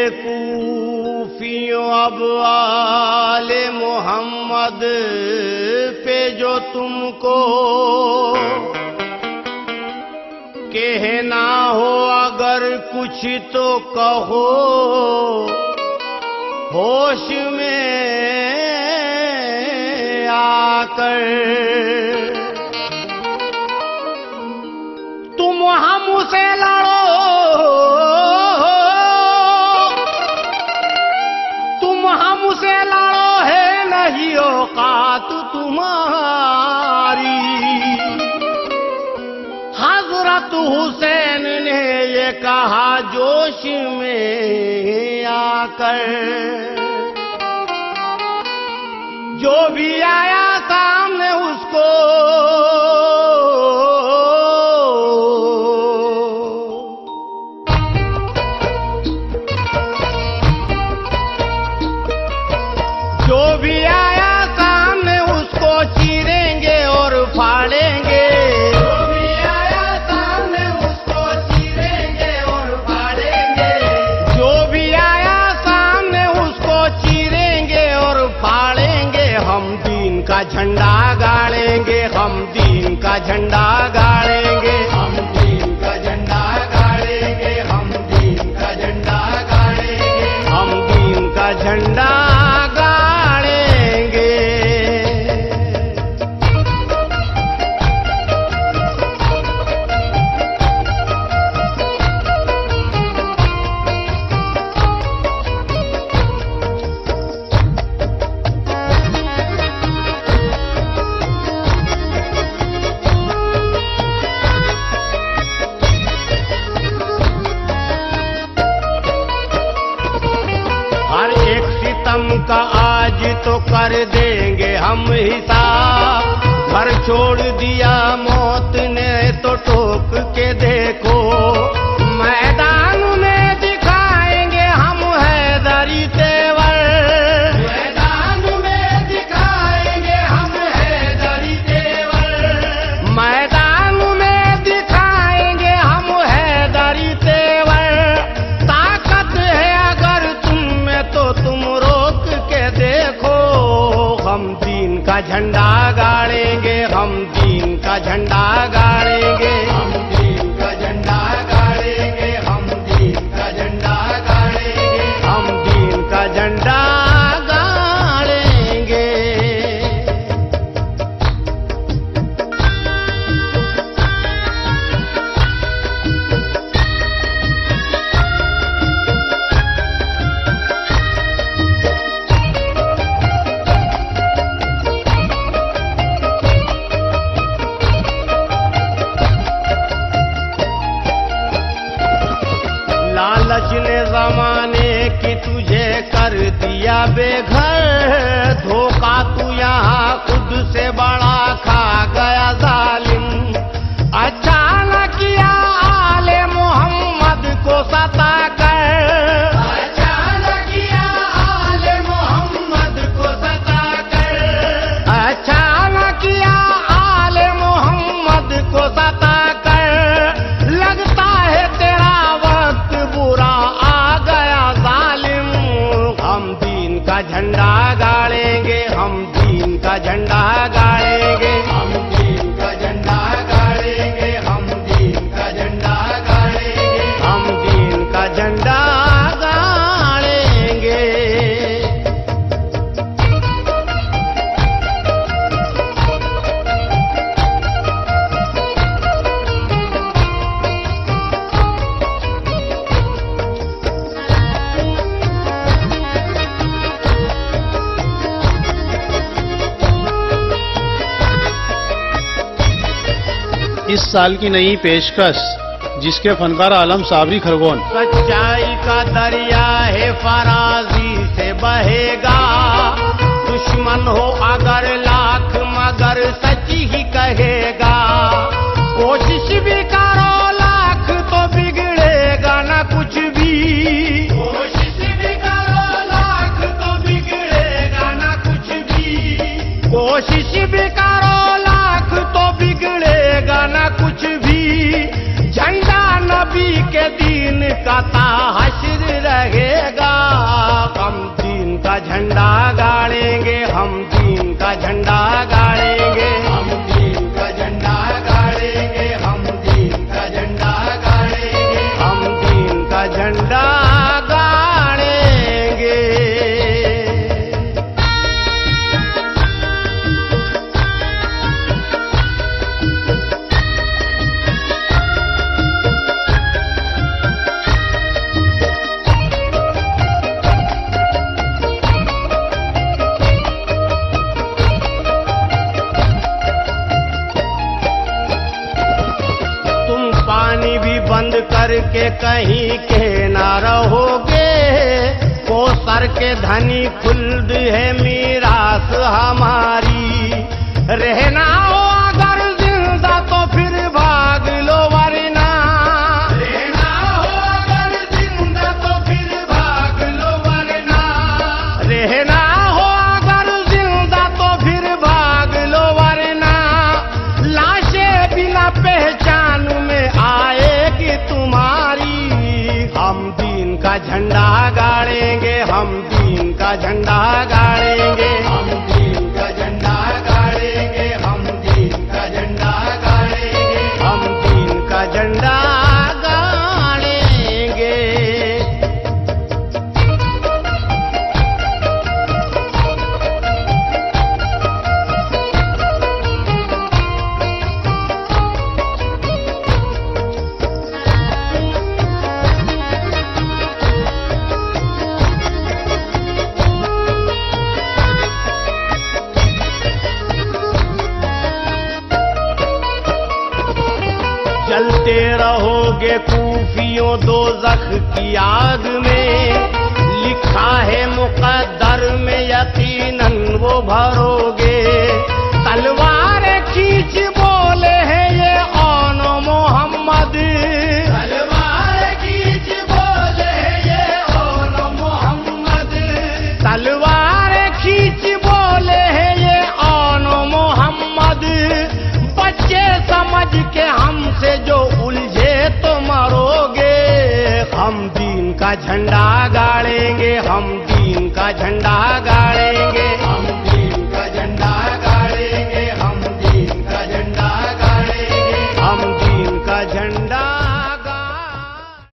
बेवकूफियों अब आले मोहम्मद पे जो तुमको कहना हो अगर कुछ तो कहो होश में आकर। तुम हमसे लड़ो, तुम हमसे लड़ो है नहीं औकात तुम्हारी। हजरत हुसैन ने ये कहा जोश में आकर। जो भी आया सामने उसको चीरेंगे और फाड़ेंगे। जो भी आया सामने उसको चीरेंगे और फाड़ेंगे। जो भी आया सामने उसको चीरेंगे और फाड़ेंगे। हम दीन का झंडा गाड़ेंगे, हम दीन का झंडा गाड़ेंगे, हम दीन का झंडा गाड़ेंगे, हम दीन का झंडा गाड़ेंगे, हम दीन का झंडा गाड़ेंगे। का आज तो कर देंगे हम हिसाब। घर छोड़ दिया मौत ने तो टोक के देखो। मैदान में दिखाएंगे हम हैदरी तेवर। मैदान में दिखाएंगे हम हैदरी तेवर। मैदान में दिखाएंगे हम हैदरी तेवर। ताकत है अगर तुम में तो तुम देखो। हम दीन का झंडा गाड़ेंगे, हम दीन का झंडा गाड़ेंगे, हम दीन का झंडा गाड़ेंगे, हम दीन का झंडा गाड़ेंगे, हम दीन का झंडा गाड़ेंगे। लालच ने जमाने की तुझे कर दिया बेघर। धोखा तू यहाँ खुद से बड़ा खा गया जालिम। अच्छा न किया आले मोहम्मद को सता कर। अच्छा न किया आले मोहम्मद को सता कर। अच्छा न किया आले मोहम्मद को सता कर। लगता है तेरा वक्त बुरा आ गया जालिम। हम दीन का झंडा गाड़ेंगे, हम दीन का झंडा गाड़ेंगे, हम दीन का झंडा गाड़ेंगे, हम दीन का झंडा गाड़ेंगे, हम दीन का झंडा गाड़ेंगे। इस साल की नई पेशकश जिसके फनकार आलम साबरी खरगोन। सच्चाई का दरिया है फराजी से बहेगा। दुश्मन हो अगर लाख मगर सच ही कहेगा। कोशिश भी करो लाख तो बिगड़ेगा ना कुछ भी। कोशिश भी करो लाख तो बिगड़ेगा ना कुछ भी। कोशिश भी करो लाख तो बिगड़ेगा ना कुछ भी। झंडा नबी के दीन का ताहश्र रहेगा। करके कहीं के ना रहोगे। कोसर के धनी खुल्द है मीरास हमारी। रहना हो अगर जिंदा तो फिर भाग लो वरना। रहना हो अगर जिंदा तो फिर भाग लो वरना। रहना हो अगर जिंदा तो फिर भाग लो वरना। लाशें बिना पहचान में आएगी तुम्हारी। हम दीन का झंडा गाड़ेंगे, हम दीन का झंडा गाड़ेंगे, हम दीन का झंडा गाड़ेंगे, हम दीन का झंडा गाड़ेंगे, हम दीन का झंडा गाड़ेंगे। जलते रहोगे कूफियों दोज़ख की आग में। लिखा है मुक़द्दर में यकीनन वो भरोगे। तलवार खींच बोले हैं ये औन मोहम्मद। तलवार खींच बोले हैं ये औन मोहम्मद। तलवार खींच बोले हैं ये औन मोहम्मद। बच्चे समझ के हमसे जो उलझे तो मरोगे। हम दीन का झंडा गाड़ेंगे, हम दीन का झंडा गाड़ेंगे।